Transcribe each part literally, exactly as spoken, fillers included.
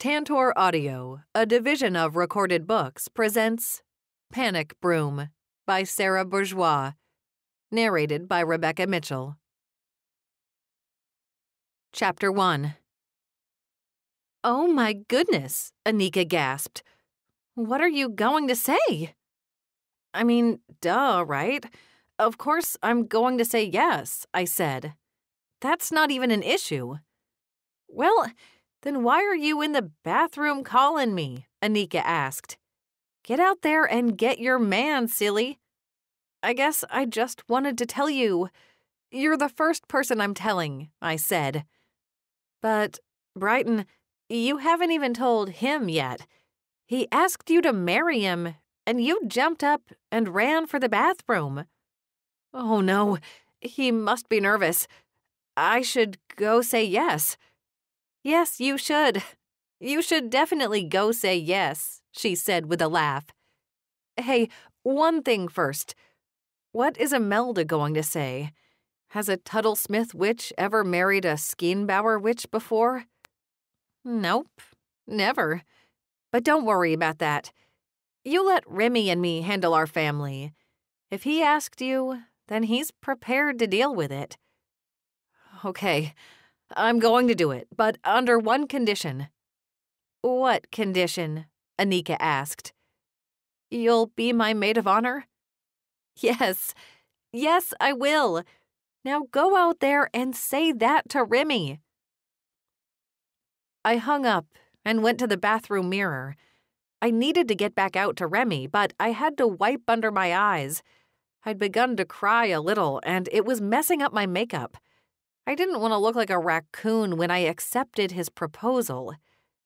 Tantor Audio, a division of Recorded Books, presents Panic Broom by Sara Bourgeois, narrated by Rebecca Mitchell. Chapter one. "Oh my goodness," Anika gasped. "What are you going to say?" "I mean, duh, right? Of course I'm going to say yes," I said. "That's not even an issue." "Well, then why are you in the bathroom calling me?" Anika asked. "Get out there and get your man, silly." "I guess I just wanted to tell you. You're the first person I'm telling," I said. "But, Brighton, you haven't even told him yet. He asked you to marry him, and you jumped up and ran for the bathroom." "Oh no, he must be nervous. I should go say yes." "Yes, you should. You should definitely go say yes," she said with a laugh. "Hey, one thing first. What is Imelda going to say? Has a Tuttlesmith witch ever married a Skeenbauer witch before?" "Nope, never. But don't worry about that. You let Remy and me handle our family. If he asked you, then he's prepared to deal with it." "Okay, I'm going to do it, but under one condition." "What condition?" Anika asked. "You'll be my maid of honor?" "Yes, yes, I will. Now go out there and say that to Remy." I hung up and went to the bathroom mirror. I needed to get back out to Remy, but I had to wipe under my eyes. I'd begun to cry a little, and it was messing up my makeup. I didn't want to look like a raccoon when I accepted his proposal.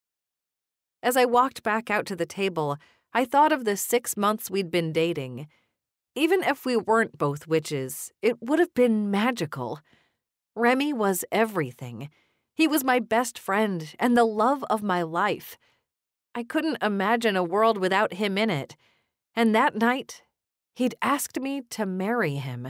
As I walked back out to the table, I thought of the six months we'd been dating. Even if we weren't both witches, it would have been magical. Remy was everything. He was my best friend and the love of my life. I couldn't imagine a world without him in it. And that night, he'd asked me to marry him.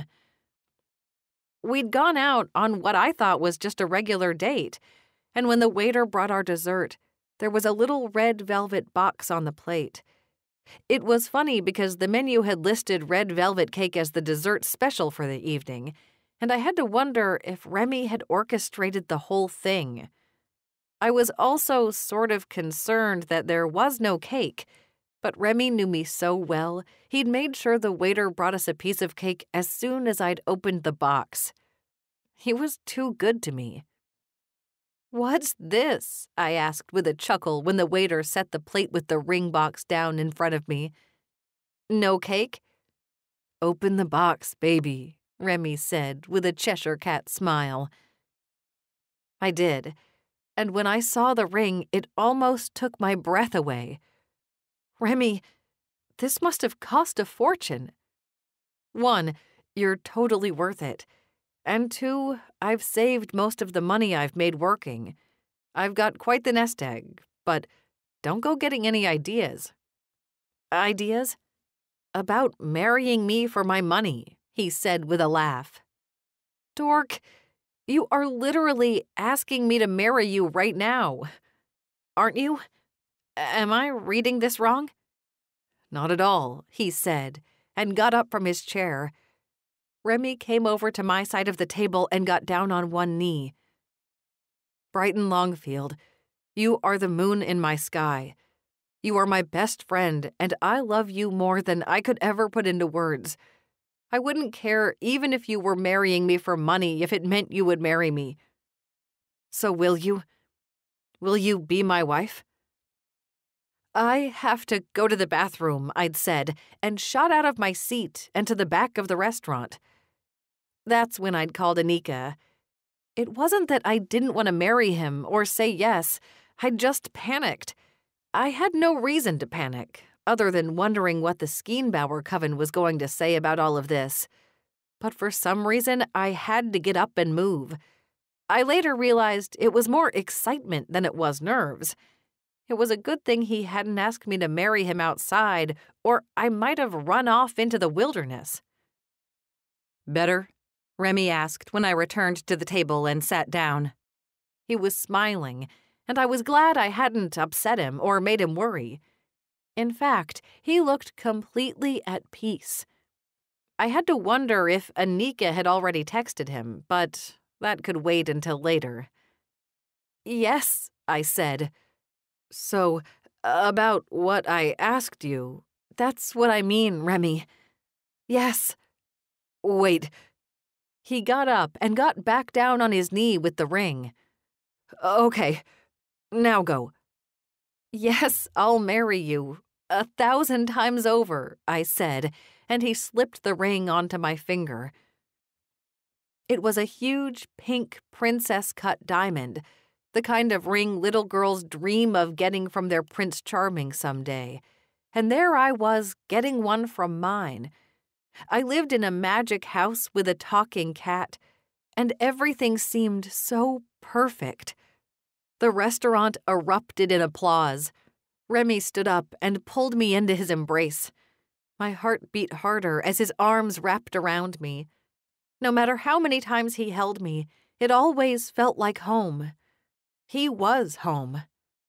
We'd gone out on what I thought was just a regular date, and when the waiter brought our dessert, there was a little red velvet box on the plate. It was funny because the menu had listed red velvet cake as the dessert special for the evening, and I had to wonder if Remy had orchestrated the whole thing. I was also sort of concerned that there was no cake, but Remy knew me so well, he'd made sure the waiter brought us a piece of cake as soon as I'd opened the box. He was too good to me. "What's this?" I asked with a chuckle when the waiter set the plate with the ring box down in front of me. "No cake?" "Open the box, baby," Remy said with a Cheshire cat smile. I did, and when I saw the ring, it almost took my breath away. "Remy, this must have cost a fortune. One, you're totally worth it. And two, I've saved most of the money I've made working. I've got quite the nest egg, but don't go getting any ideas." "Ideas?" "About marrying me for my money," he said with a laugh. "Dork, you are literally asking me to marry you right now. Aren't you? Am I reading this wrong?" "Not at all," he said, and got up from his chair. Remy came over to my side of the table and got down on one knee. "Brighton Longfield, you are the moon in my sky. You are my best friend, and I love you more than I could ever put into words. I wouldn't care even if you were marrying me for money if it meant you would marry me. So will you? Will you be my wife?" "I have to go to the bathroom," I'd said, and shot out of my seat and to the back of the restaurant. That's when I'd called Anika. It wasn't that I didn't want to marry him or say yes. I'd just panicked. I had no reason to panic, other than wondering what the Skeenbauer coven was going to say about all of this. But for some reason, I had to get up and move. I later realized it was more excitement than it was nerves. It was a good thing he hadn't asked me to marry him outside, or I might have run off into the wilderness. "Better?" Remy asked when I returned to the table and sat down. He was smiling, and I was glad I hadn't upset him or made him worry. In fact, he looked completely at peace. I had to wonder if Anika had already texted him, but that could wait until later. "Yes," I said. "So, about what I asked you, that's what I mean, Remy. Yes. Wait." He got up and got back down on his knee with the ring. "Okay, now go." "Yes, I'll marry you. A thousand times over," I said, and he slipped the ring onto my finger. It was a huge, pink, princess-cut diamond, the kind of ring little girls dream of getting from their Prince Charming someday. And there I was, getting one from mine. I lived in a magic house with a talking cat, and everything seemed so perfect. The restaurant erupted in applause. Remy stood up and pulled me into his embrace. My heart beat harder as his arms wrapped around me. No matter how many times he held me, it always felt like home. He was home.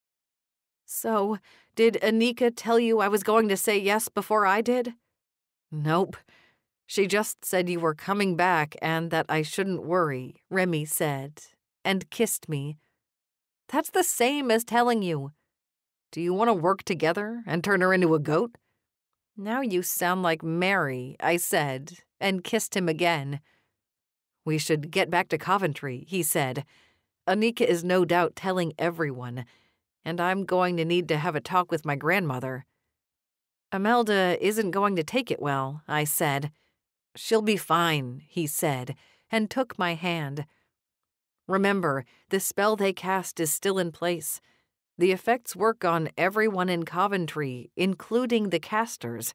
"So, did Anika tell you I was going to say yes before I did?" "Nope. She just said you were coming back and that I shouldn't worry," Remy said, and kissed me. "That's the same as telling you. Do you want to work together and turn her into a goat?" "Now you sound like Mary," I said, and kissed him again. "We should get back to Coventry," he said. "Anika is no doubt telling everyone, and I'm going to need to have a talk with my grandmother." "Imelda isn't going to take it well," I said. "She'll be fine," he said, and took my hand. "Remember, the spell they cast is still in place. The effects work on everyone in Coventry, including the casters."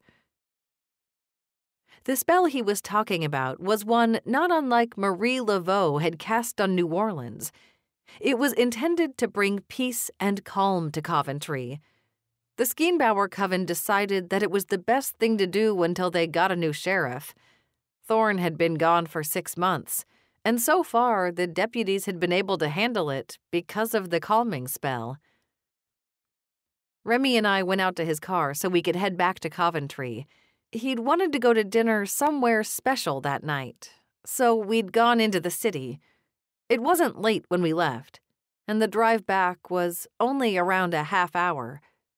The spell he was talking about was one not unlike Marie Laveau had cast on New Orleans. It was intended to bring peace and calm to Coventry. The Skeenbauer Coven decided that it was the best thing to do until they got a new sheriff. Thorne had been gone for six months, and so far the deputies had been able to handle it because of the calming spell. Remy and I went out to his car so we could head back to Coventry. He'd wanted to go to dinner somewhere special that night, so we'd gone into the city. It wasn't late when we left, and the drive back was only around a half hour.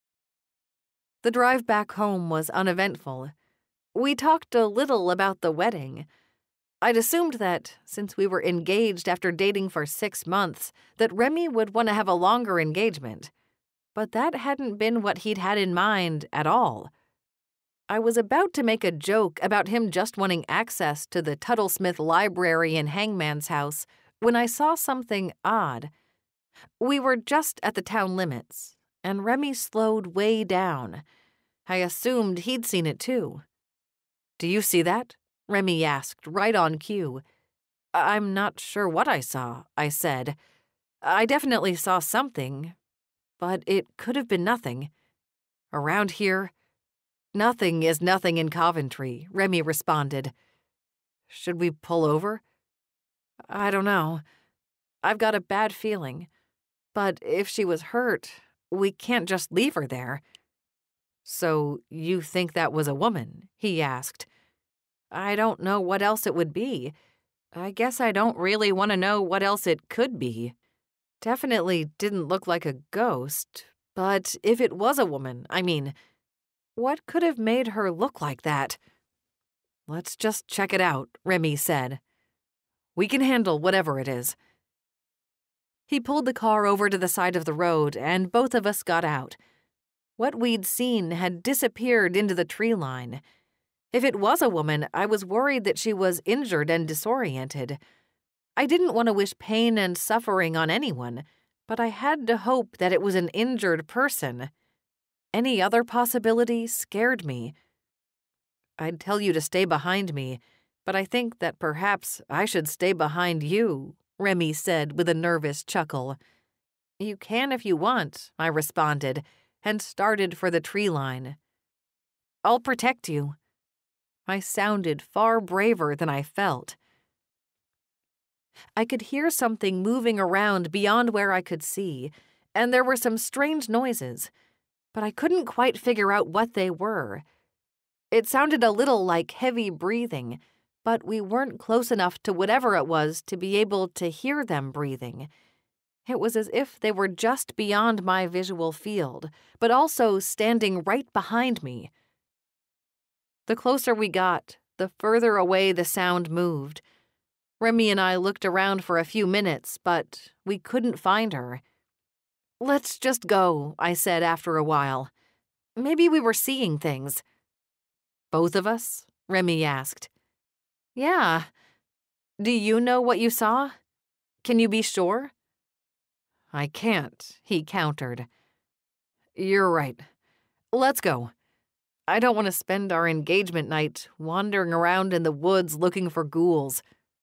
The drive back home was uneventful. We talked a little about the wedding. I'd assumed that, since we were engaged after dating for six months, that Remy would want to have a longer engagement. But that hadn't been what he'd had in mind at all. I was about to make a joke about him just wanting access to the Tuttlesmith Library in Hangman's House when I saw something odd. We were just at the town limits, and Remy slowed way down. I assumed he'd seen it too. "Do you see that?" Remy asked, right on cue. "I'm not sure what I saw," I said. "I definitely saw something, but it could have been nothing. Around here, nothing is nothing in Coventry," Remy responded. "Should we pull over?" "I don't know. I've got a bad feeling. But if she was hurt, we can't just leave her there." "So you think that was a woman?" he asked. "I don't know what else it would be. I guess I don't really want to know what else it could be. Definitely didn't look like a ghost, but if it was a woman, I mean, what could have made her look like that?" "Let's just check it out," Remy said. "We can handle whatever it is." He pulled the car over to the side of the road, and both of us got out. What we'd seen had disappeared into the tree line. If it was a woman, I was worried that she was injured and disoriented. I didn't want to wish pain and suffering on anyone, but I had to hope that it was an injured person. Any other possibility scared me. "I'd tell you to stay behind me, but I think that perhaps I should stay behind you," Remy said with a nervous chuckle. "You can if you want," I responded, and started for the tree line. "I'll protect you." I sounded far braver than I felt. I could hear something moving around beyond where I could see, and there were some strange noises, but I couldn't quite figure out what they were. It sounded a little like heavy breathing, but we weren't close enough to whatever it was to be able to hear them breathing. It was as if they were just beyond my visual field, but also standing right behind me. The closer we got, the further away the sound moved. Remy and I looked around for a few minutes, but we couldn't find her. "Let's just go," I said after a while. "Maybe we were seeing things." "Both of us?" Remy asked. "Yeah. Do you know what you saw? Can you be sure?" "I can't," he countered. "You're right. Let's go. I don't want to spend our engagement night wandering around in the woods looking for ghouls."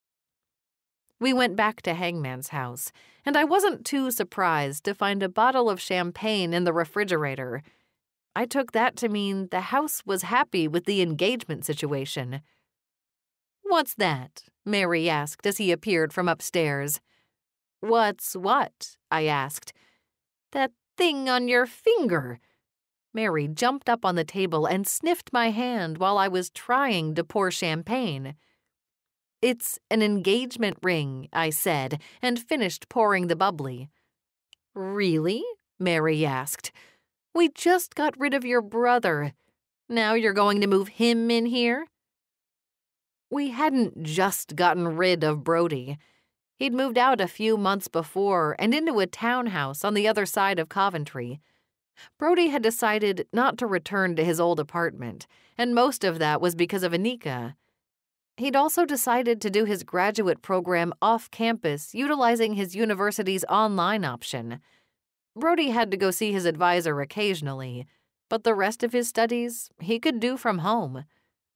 We went back to Hangman's house, and I wasn't too surprised to find a bottle of champagne in the refrigerator. I took that to mean the house was happy with the engagement situation. "What's that?" Mary asked as he appeared from upstairs. "What's what?" I asked. "That thing on your finger." Mary jumped up on the table and sniffed my hand while I was trying to pour champagne. "It's an engagement ring," I said, and finished pouring the bubbly. "Really?" Mary asked. "We just got rid of your brother. Now you're going to move him in here?" We hadn't just gotten rid of Brody. He'd moved out a few months before and into a townhouse on the other side of Coventry. Brody had decided not to return to his old apartment, and most of that was because of Anika. He'd also decided to do his graduate program off-campus, utilizing his university's online option. Brody had to go see his advisor occasionally, but the rest of his studies he could do from home.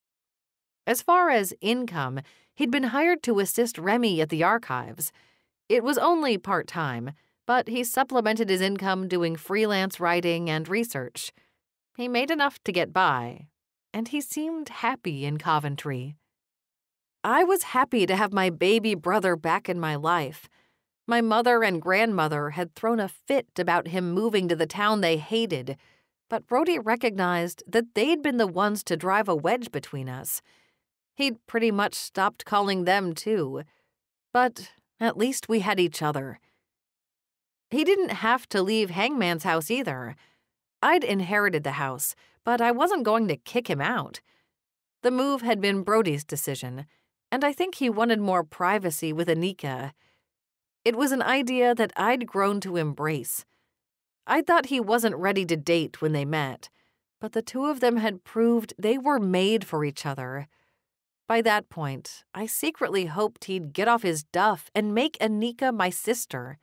As far as income, he'd been hired to assist Remy at the archives. It was only part-time, but he supplemented his income doing freelance writing and research. He made enough to get by, and he seemed happy in Coventry. I was happy to have my baby brother back in my life. My mother and grandmother had thrown a fit about him moving to the town they hated, but Brody recognized that they'd been the ones to drive a wedge between us. He'd pretty much stopped calling them, too. But at least we had each other. He didn't have to leave Hangman's house either. I'd inherited the house, but I wasn't going to kick him out. The move had been Brody's decision, and I think he wanted more privacy with Anika. It was an idea that I'd grown to embrace. I thought he wasn't ready to date when they met, but the two of them had proved they were made for each other. By that point, I secretly hoped he'd get off his duff and make Anika my sister.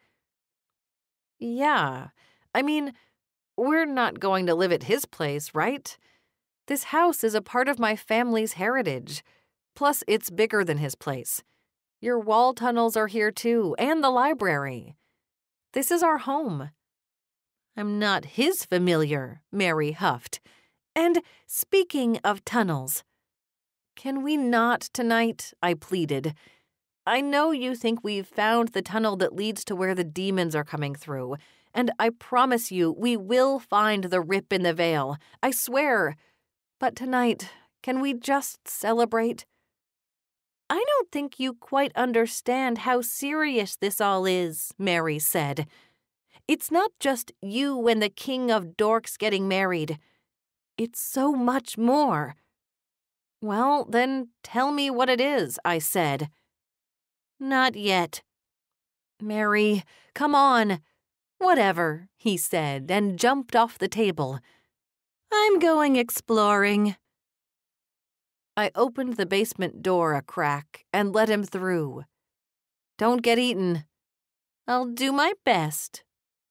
Yeah, I mean, we're not going to live at his place, right? This house is a part of my family's heritage. Plus, it's bigger than his place. Your wall tunnels are here too, and the library. This is our home. I'm not his familiar, Mary huffed. And speaking of tunnels, can we not tonight? I pleaded. I know you think we've found the tunnel that leads to where the demons are coming through, and I promise you we will find the rip in the veil. I swear. But tonight, can we just celebrate? I don't think you quite understand how serious this all is, Mary said. It's not just you and the king of dorks getting married. It's so much more. Well, then tell me what it is, I said. Not yet. Mary, come on. Whatever, he said, and jumped off the table. I'm going exploring. I opened the basement door a crack and let him through. Don't get eaten. I'll do my best.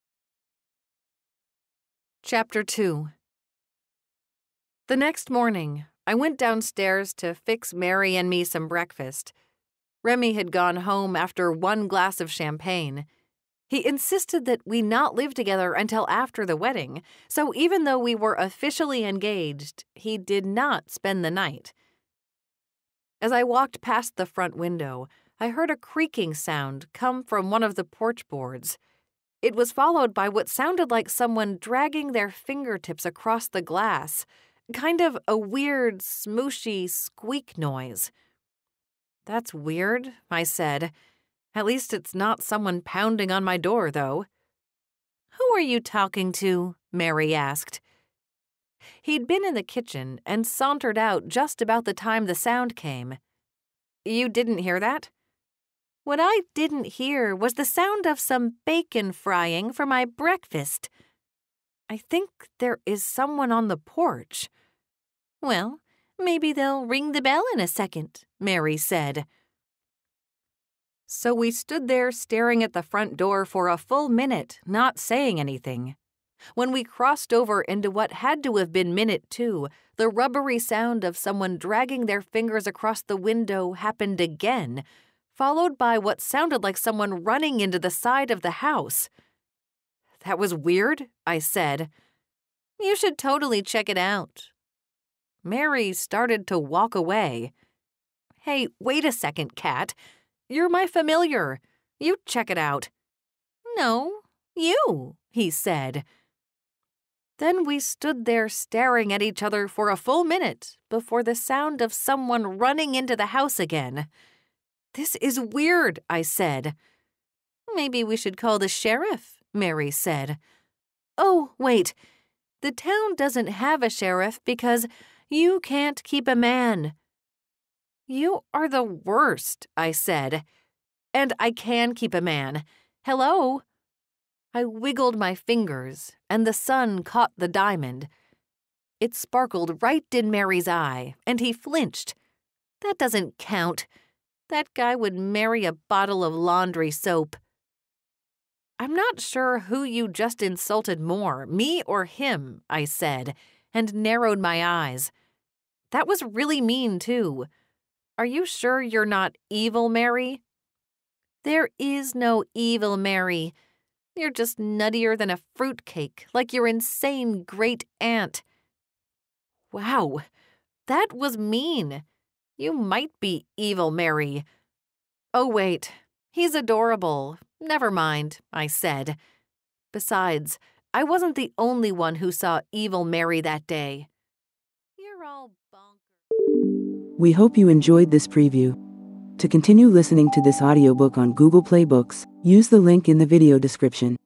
Chapter two. The next morning, I went downstairs to fix Mary and me some breakfast. Remy had gone home after one glass of champagne. He insisted that we not live together until after the wedding, so even though we were officially engaged, he did not spend the night. As I walked past the front window, I heard a creaking sound come from one of the porch boards. It was followed by what sounded like someone dragging their fingertips across the glass, kind of a weird, smooshy squeak noise. "That's weird," I said. "At least it's not someone pounding on my door, though." "Who are you talking to?" Mary asked. He'd been in the kitchen and sauntered out just about the time the sound came. "You didn't hear that?" "What I didn't hear was the sound of some bacon frying for my breakfast." "I think there is someone on the porch." "Well, maybe they'll ring the bell in a second," Mary said. So we stood there staring at the front door for a full minute, not saying anything. When we crossed over into what had to have been minute two, the rubbery sound of someone dragging their fingers across the window happened again, followed by what sounded like someone running into the side of the house. "That was weird," I said. "You should totally check it out." Mary started to walk away. "Hey, wait a second, Kat. You're my familiar. You check it out." "No, you," he said. Then we stood there staring at each other for a full minute before the sound of someone running into the house again. "This is weird," I said. "Maybe we should call the sheriff," Mary said. "Oh, wait. The town doesn't have a sheriff because you can't keep a man." "You are the worst," I said. "And I can keep a man. Hello?" I wiggled my fingers, and the sun caught the diamond. It sparkled right in Mary's eye, and he flinched. "That doesn't count. That guy would marry a bottle of laundry soap." "I'm not sure who you just insulted more, me or him," I said, and narrowed my eyes. "That was really mean, too. Are you sure you're not evil, Mary?" "There is no evil, Mary. You're just nuttier than a fruitcake, like your insane great-aunt." "Wow, that was mean. You might be evil, Mary." "Oh, wait. He's adorable. Never mind," I said. Besides, I wasn't the only one who saw evil Mary that day. "You're all bonkers." We hope you enjoyed this preview. To continue listening to this audiobook on Google Play Books, use the link in the video description.